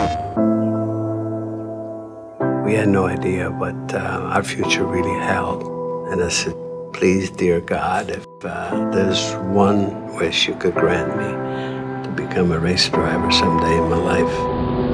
We had no idea what our future really held. And I said, please, dear God, if there's one wish you could grant me, to become a race driver someday in my life.